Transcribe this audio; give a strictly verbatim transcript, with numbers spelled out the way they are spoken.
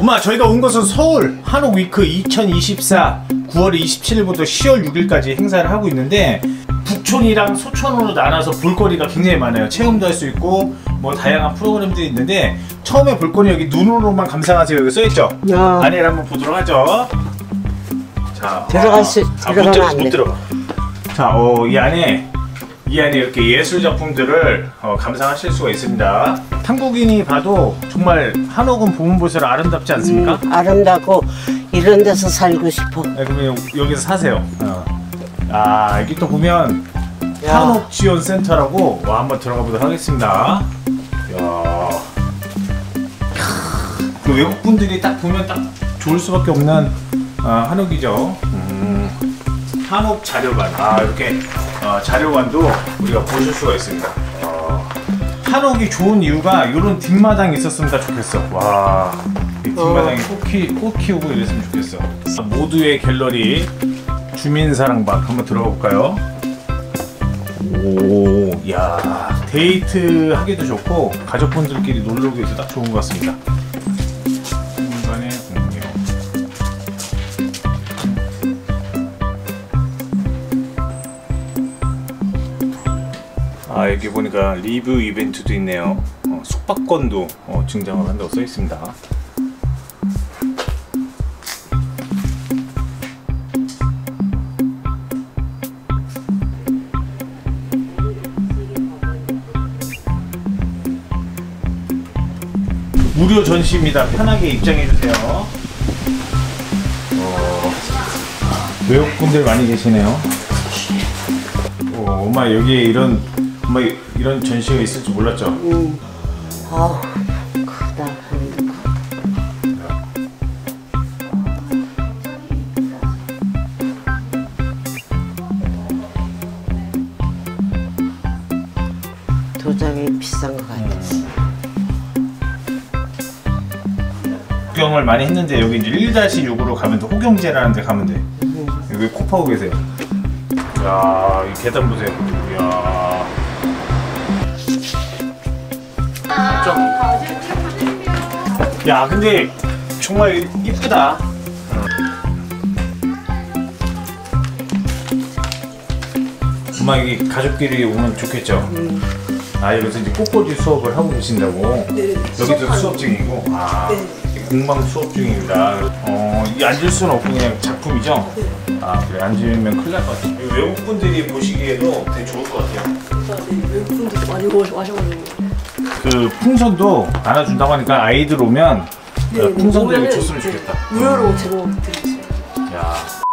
엄마, 저희가 온 것은 서울 한옥위크 이천이십사 구월 이십칠일부터 시월 육일까지 행사를 하고 있는데, 북촌이랑 소촌으로 나눠서 볼거리가 굉장히 많아요. 체험도 할 수 있고 뭐 다양한 프로그램들이 있는데, 처음에 볼거리 여기 눈으로만 감상하세요 여기 써있죠? 야. 안에를 한번 보도록 하죠. 자, 들어갈 수, 아, 들어가면 안 돼. 못 들어가. 자, 어, 이 안에 이 안에 이렇게 예술 작품들을 어, 감상하실 수가 있습니다. 한국인이 봐도 정말 한옥은 보면 볼수록 아름답지 않습니까? 음, 아름답고 이런 데서 살고 싶어. 네, 그러면 여기서 사세요. 어. 아, 여기 또 보면 야. 한옥지원센터라고, 와, 한번 들어가 보도록 하겠습니다. 야, 그 외국 분들이 딱 보면 딱 좋을 수밖에 없는 어, 한옥이죠. 음. 한옥 자료관. 아, 이렇게 어, 자료관도 우리가 보실 수가 있습니다. 어. 한옥이 좋은 이유가 이런 뒷마당이 있었으면 다 좋겠어. 와, 이 뒷마당에 꽃, 키, 꽃 키우고 이랬으면 좋겠어. 모두의 갤러리 주민사랑방 한번 들어가 볼까요? 오, 야, 데이트 하기도 좋고 가족분들끼리 놀러 오기도 딱 좋은 것 같습니다. 공간의 공유. 아, 여기 보니까 리뷰 이벤트도 있네요. 어, 숙박권도 어, 증정을 한다고 써 있습니다. 무료 전시입니다. 편하게 입장해주세요. 어, 외국분들 많이 계시네요. 어, 엄마, 여기에 이런 엄마 이런 전시가 있을 줄 몰랐죠? 음. 아우, 크다. 도장이 비싼 것 같아. 음. 구경을 많이 했는데 여기 이제 일 다시 육으로 가면 돼. 호경제라는 데 가면 돼. 음. 여기 코 파고 계세요. 이야, 이 계단 보세요. 이야. 좀. 야, 근데 정말 이쁘다. 엄마, 여기 가족끼리 오면 좋겠죠? 음. 아, 여기서 이제 꽃꽂이 수업을 하고 계신다고? 네. 여기도 수업 중이고? 아, 네. 공방 수업 중입니다. 어, 이 앉을 수는 없고 그냥 작품이죠? 네. 아, 그래, 앉으면 큰일 날 것 같아요. 외국분들이 보시기에도 되게 좋을 것 같아요. 네, 외국분들도 많이 와셔가지고. 그 풍선도 나눠준다고 하니까 아이들 오면 네, 그 풍선도 여기 오면은 줬으면 좋겠다. 무료로 제공드리겠어요. 야.